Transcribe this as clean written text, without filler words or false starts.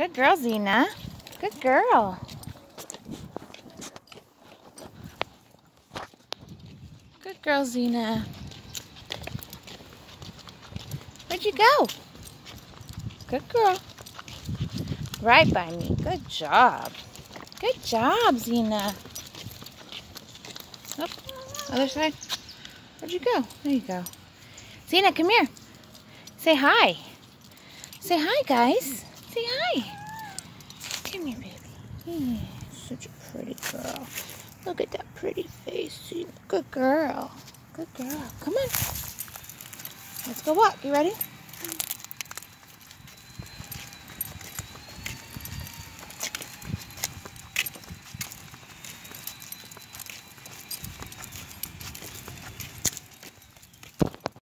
Good girl, Xena. Good girl. Good girl, Xena. Where'd you go? Good girl. Right by me. Good job. Good job, Xena. Oh, other side. Where'd you go? There you go. Xena, come here. Say hi. Say hi, guys. Say hi. Come here, baby. Yeah, such a pretty girl. Look at that pretty face, Xena. Good girl. Good girl. Come on. Let's go walk. You ready?